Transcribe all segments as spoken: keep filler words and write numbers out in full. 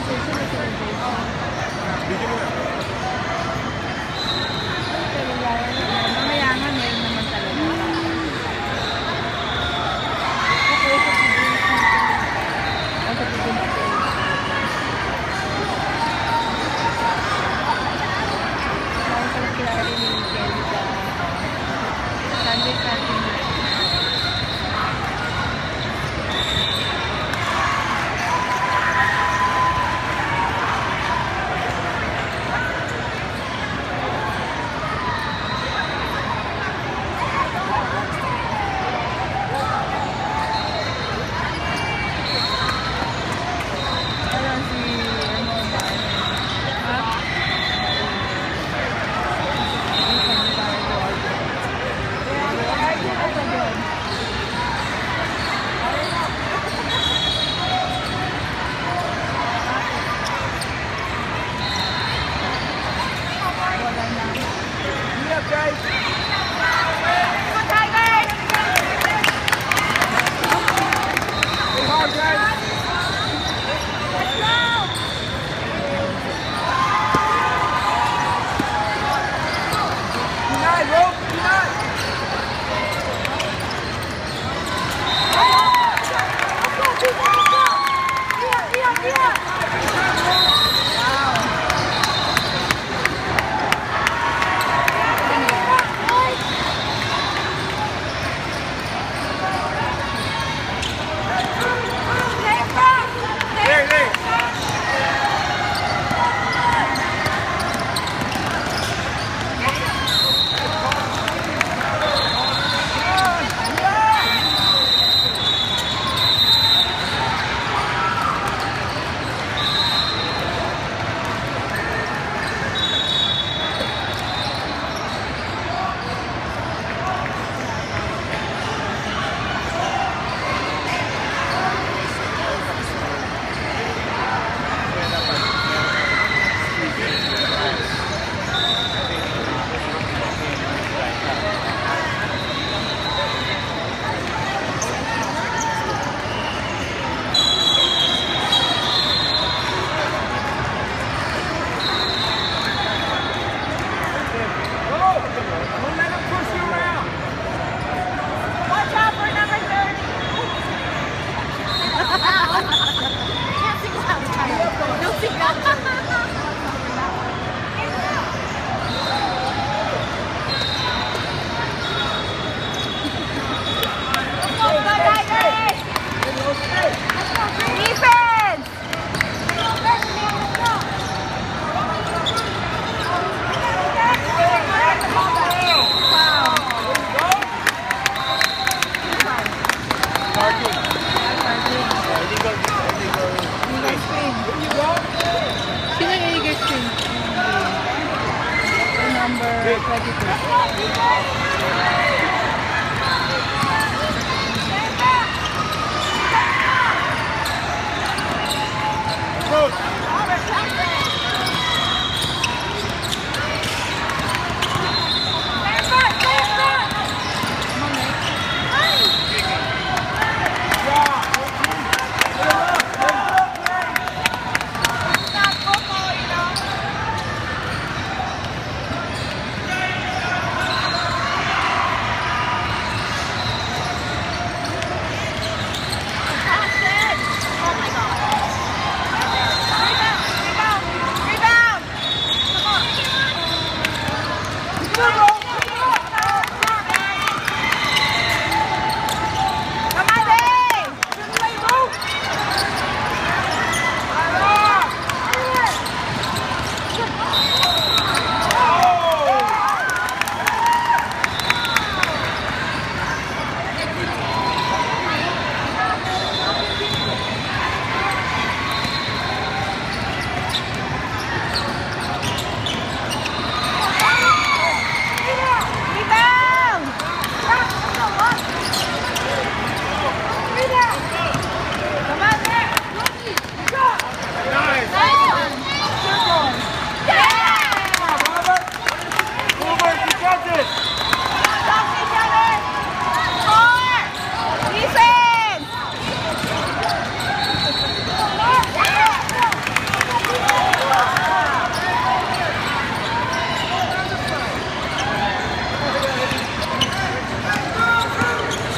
Mamaya nga, meron naman talaga. Sunday starting.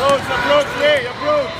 Approach, approach, Ray, approach.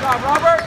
job, Robert.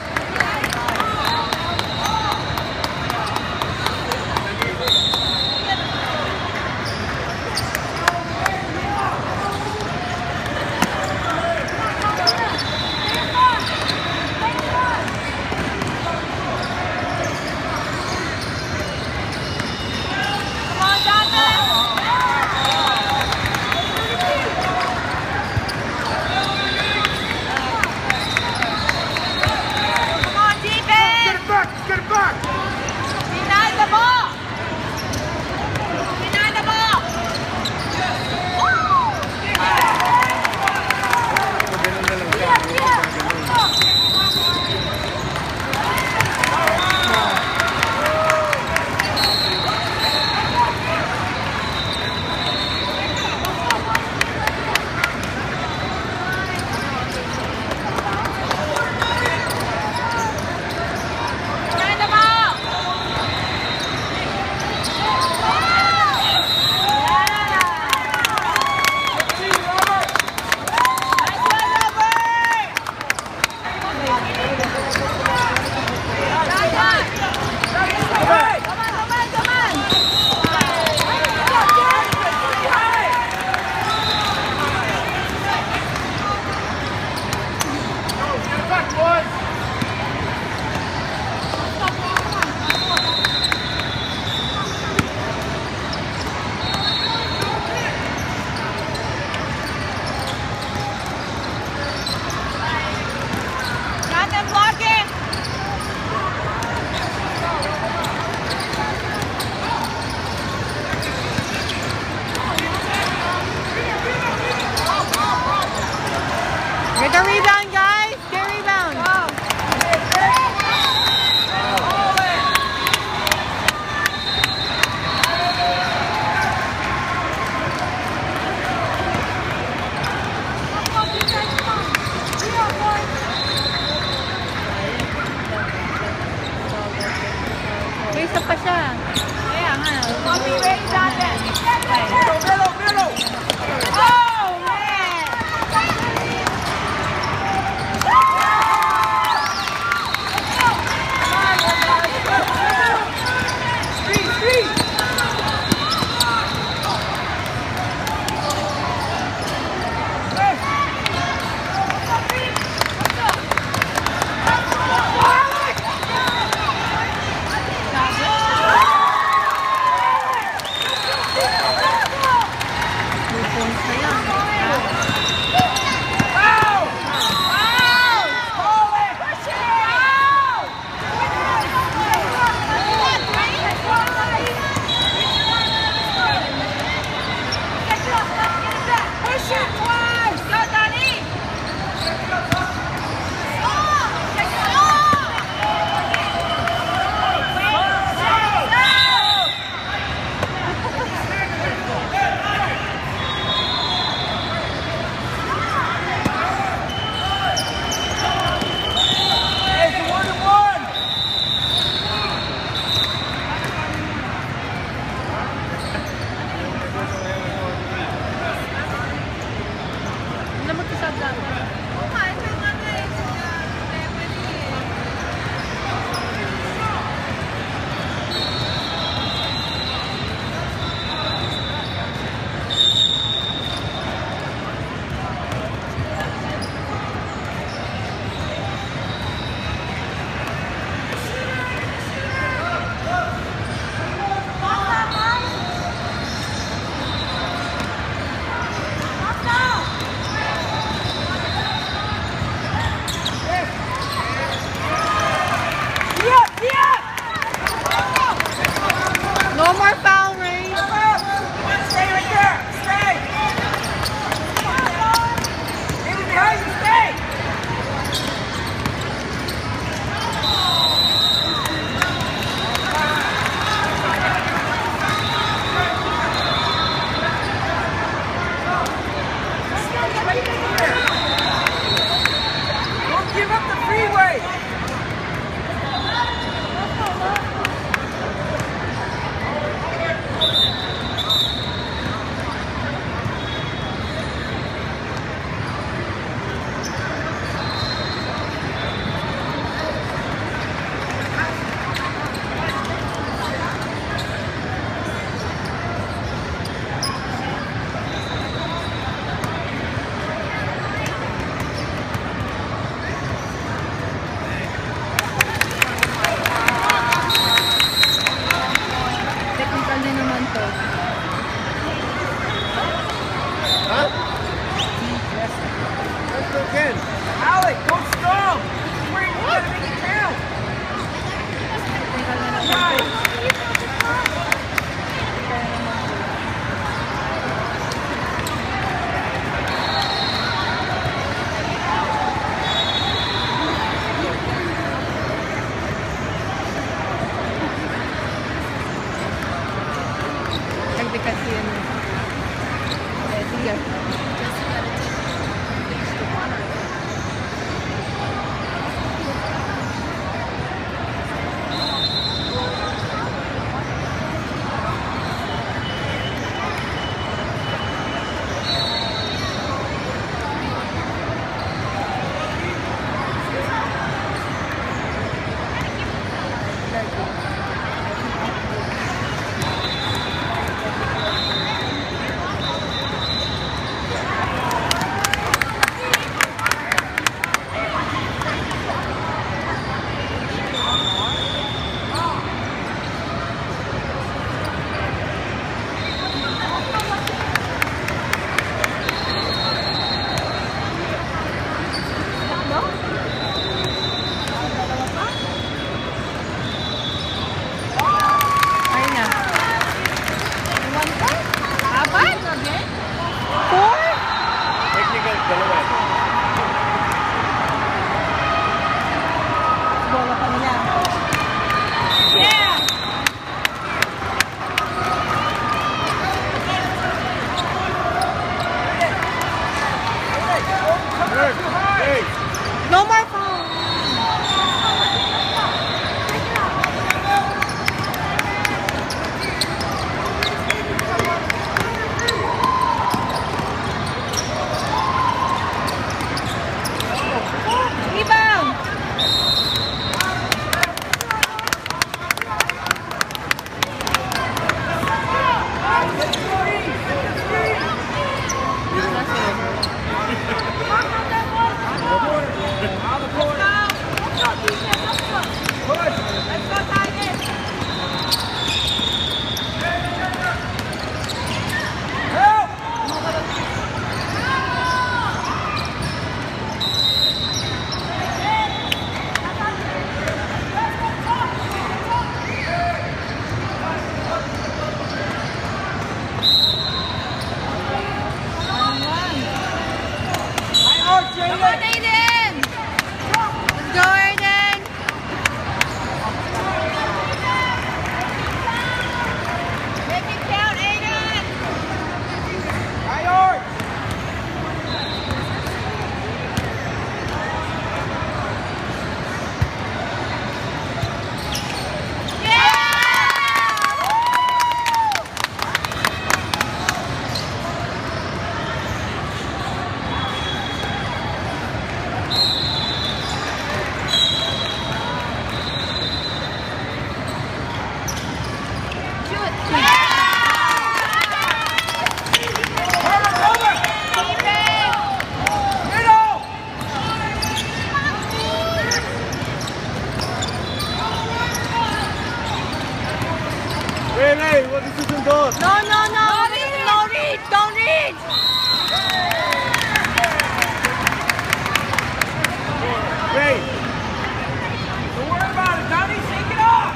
Hey. Don't worry about it, Donnie. Shake it off.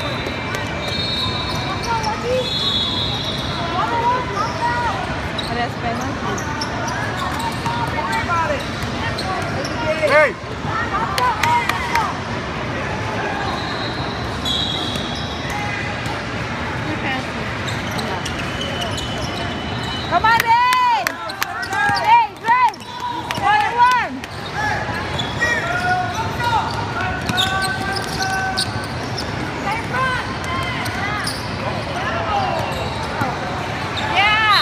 Parece penalty. Don't worry about it. Hey. Come on, Dave! Dave, Dave! One and one! Yeah!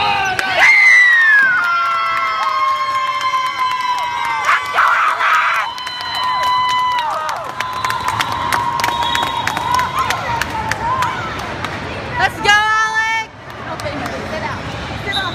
Let's go, Alex! Okay, sit down. Sit down.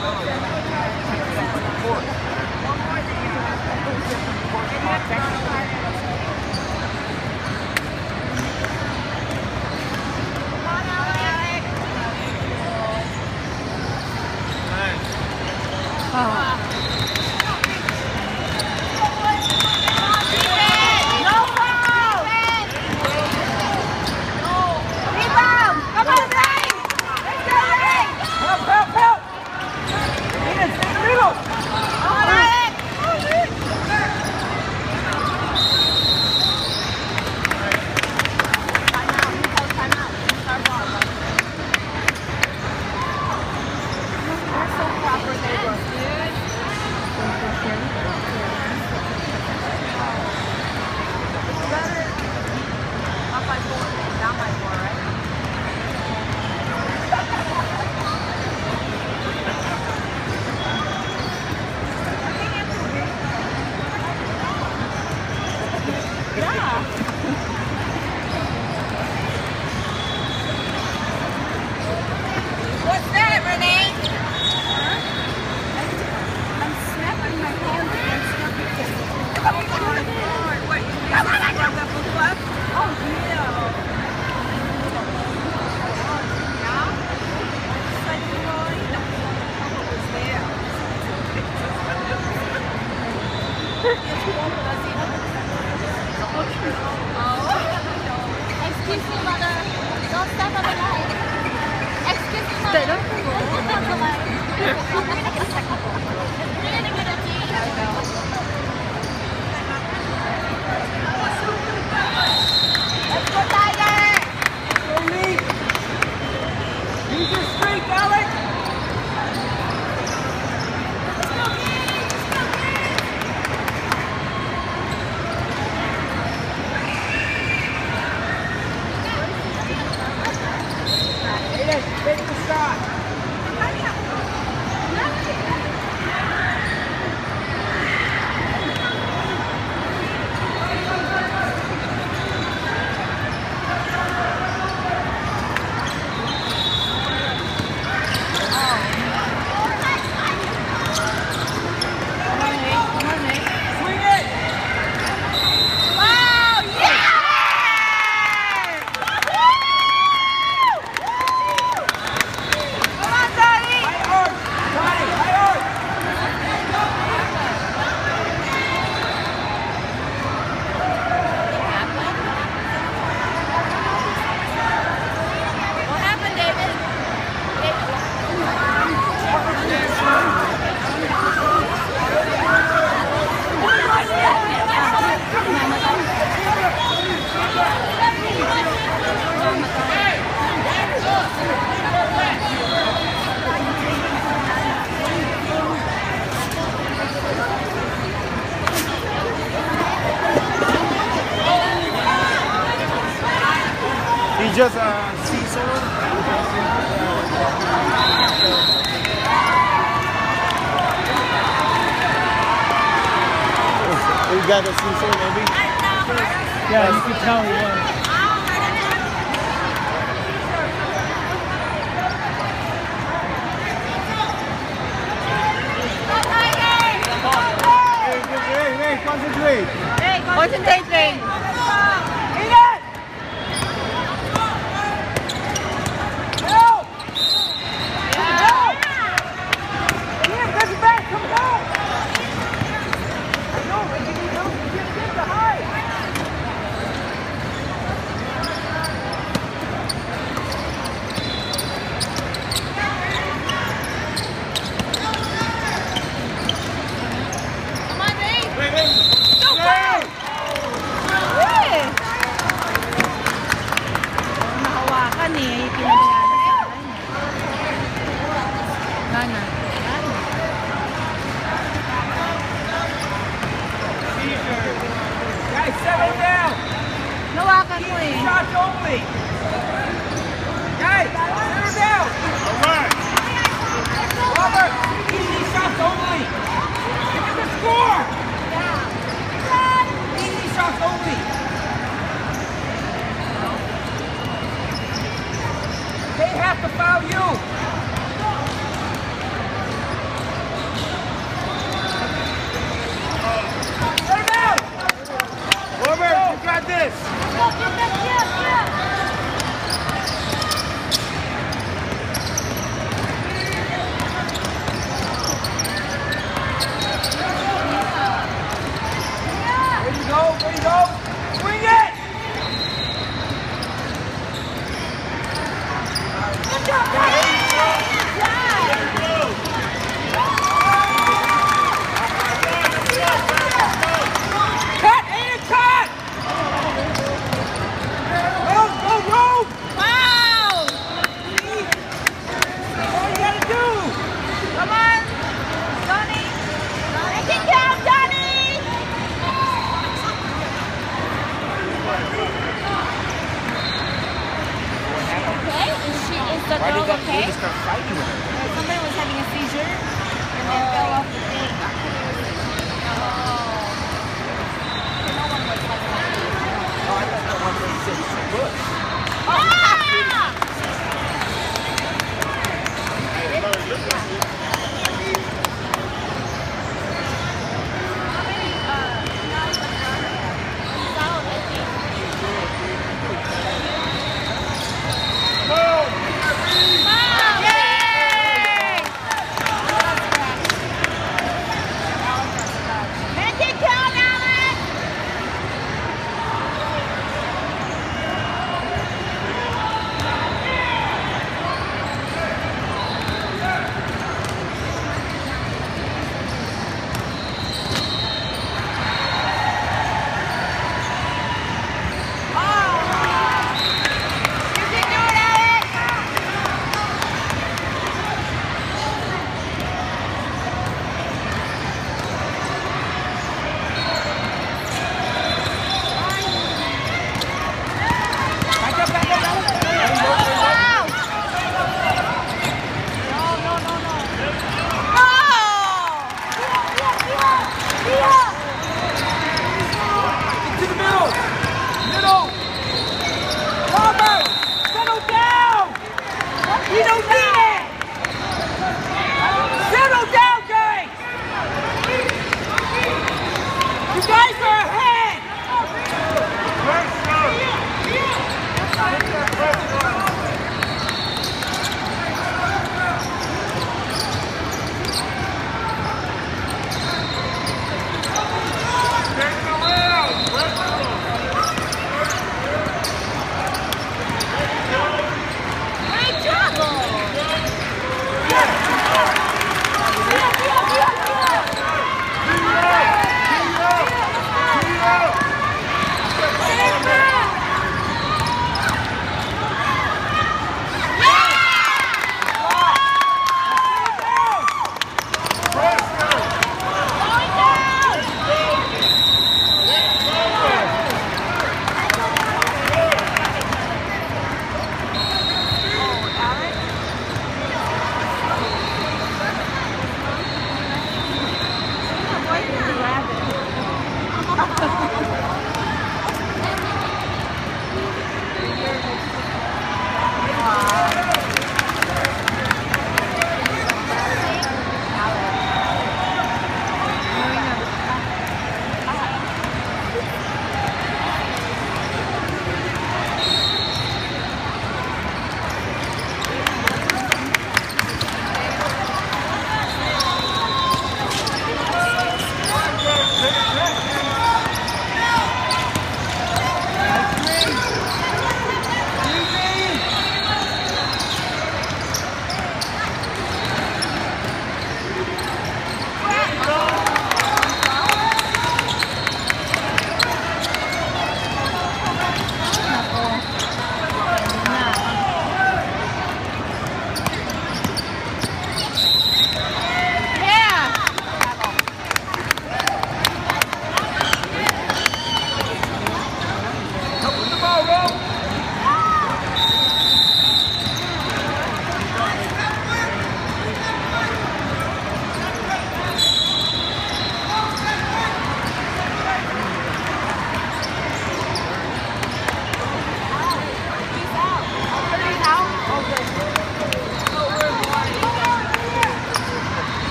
Rebound! Come on, Ray! Let's go, Ray! Help, help, help. Ian, stay in the middle. Come on, Alex! What's that, Renee? I'm snapping my hand against something. Wait, come on, I got that book left. Oh, no. Excuse me, mother. Don't step on the line. Excuse me, mother. Don't step on the line. I'm gonna get a second ball. You're gonna get a D. Let's go, Tiger! Go, Lee. Use your strength, Alex. Aiden, take the shot. Swing it. Wow, yeah! Come on, Daddy! High arch. Donnie, high arch. What happened, David? He just uh, seesaw. We got a seesaw, maybe. Yeah, you can tell he was. Hey, hey, hey, concentrate. Hey, concentrate, Ray. Aiden! Help! Help! Ian, there's a back. Come on. I know, but you need help. Get, get the high. Exactly. Shots only. Guys, sit her down. All right. Robert, easy shots only. Give us the score. Easy shots only. They have to foul you. Sit her down. Robert, you got this. There you go, there you go. Swing it. Cut and cut. Go, go, go. Wow! All you gotta do. Come on! Johnny! Make it count, Johnny! Okay, is she, is the Why girl did that okay? lady start fighting with her? Somebody was having a seizure and then fell off the thing. Oh, I thought that one thirty-six. Good.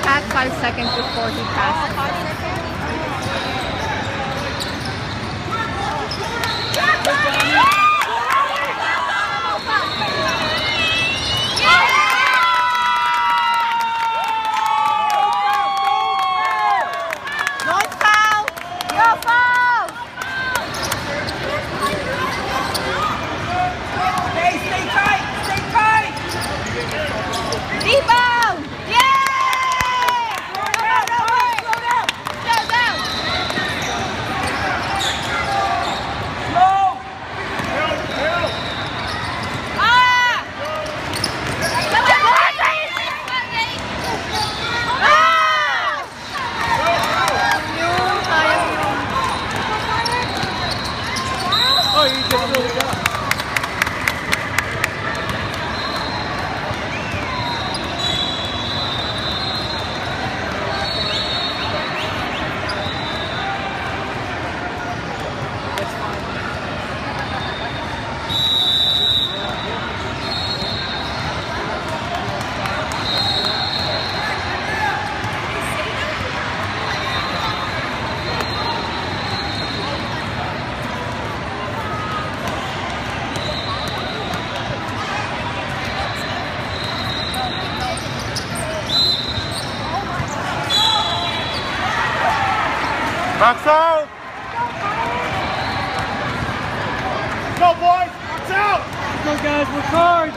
had five seconds before he passed. Box out! Go, boys! Box out! Go, guys, we're hard!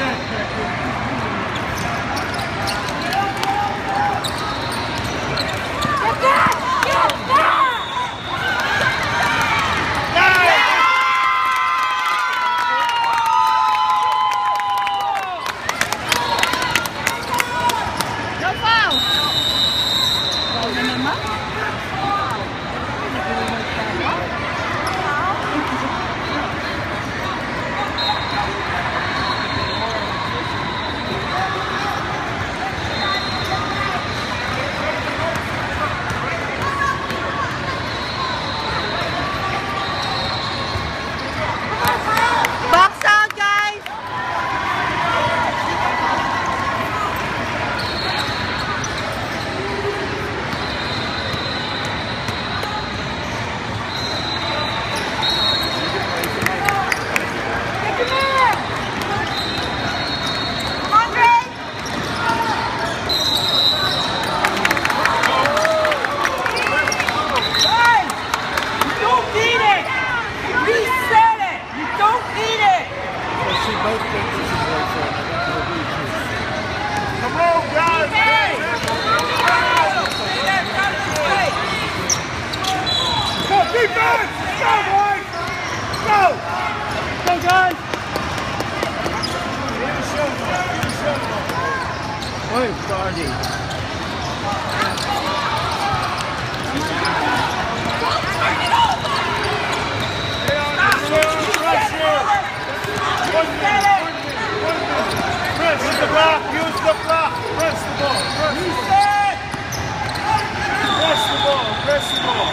Defense! Go, boys! Go! Go, guys! Oi, Gardy. Press the block, use the block, press the ball, press the ball. Press the ball, press the ball.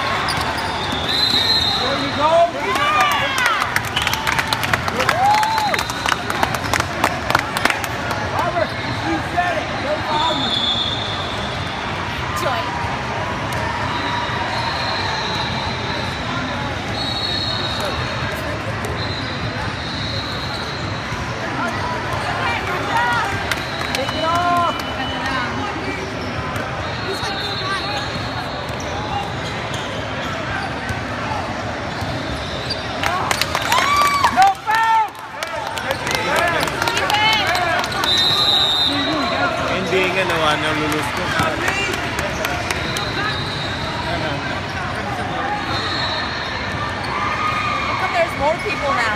There you go. Robert, you said it. No problem. Joy. Take it off. Hindi nga nawa na lulus ko. How come there's more people now?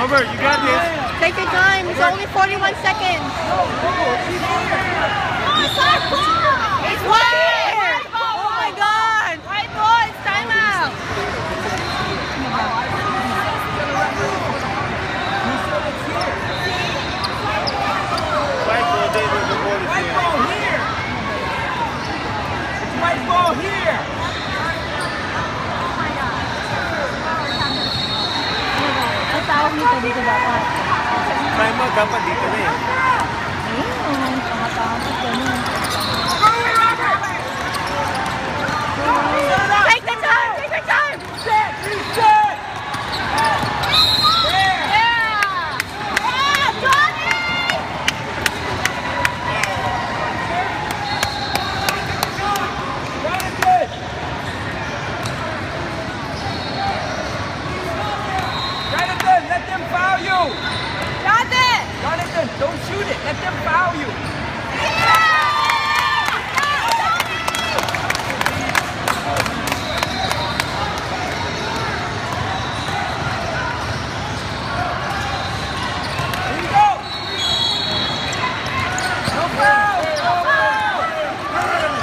Robert, you got this. Take your time. It's only forty-one seconds. It's wide! Oh my God! White boys, time out! White ball, David, the ball is White here. ball here. It's white ball here. Try mo, dapat dito na eh. Take the time! Take the time! Set, reset. There. Jonathan. Jonathan, let them foul you. Jonathan! Jonathan, don't shoot it. Let them foul you. Here you go. No foul. No foul.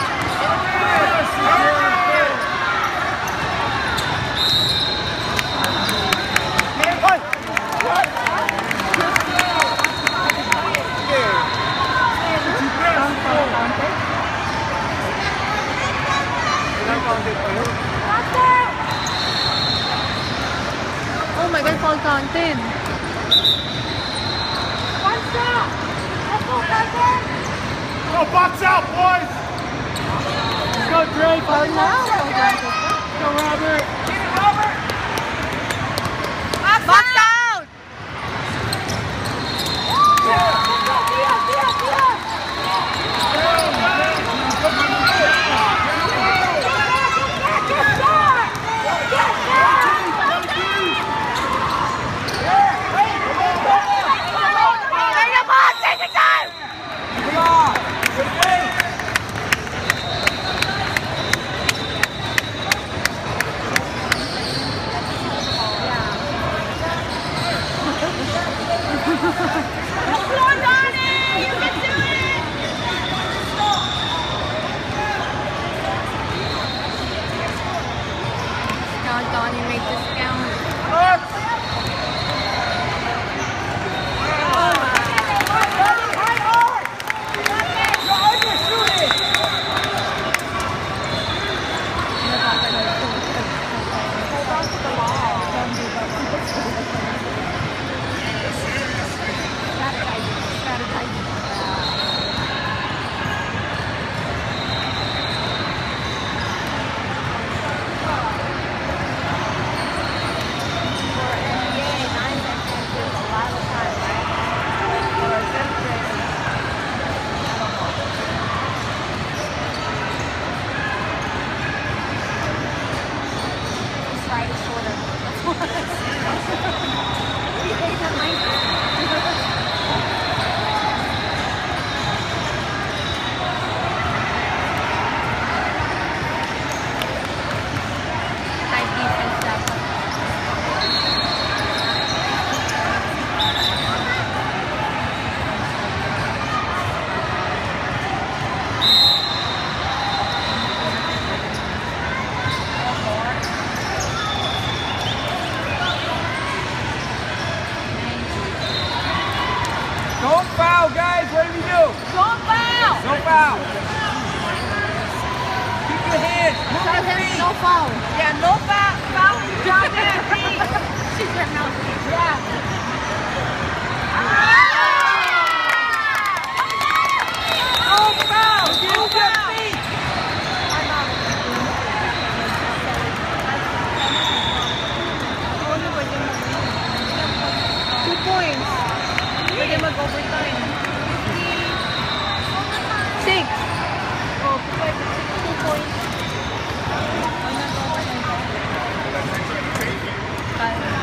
Oh my God, fall content. Go, box out, boys! Let's go, Drake. Fall now. Go, Robert. Get it, Robert. Box out! Turn the ball! Take the time! Come on. Good play. Now, Donnie, make this count. Don't foul, guys. What do we do? Don't foul! No foul. Keep your hands. Move Tell your him feet. no foul. Yeah, no foul. Foul. Jonathan, please. She's your mouthpiece. Yeah. No foul. Move your feet. Two points. Pwede mag-overtime. Six. Oh, pwede. Two points. Why not overtime? Five.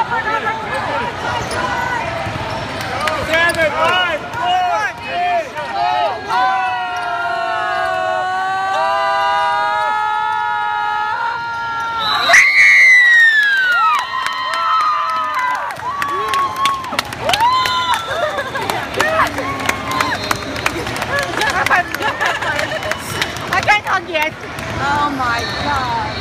Seven, five, four, three, I can't talk yet. Oh my God.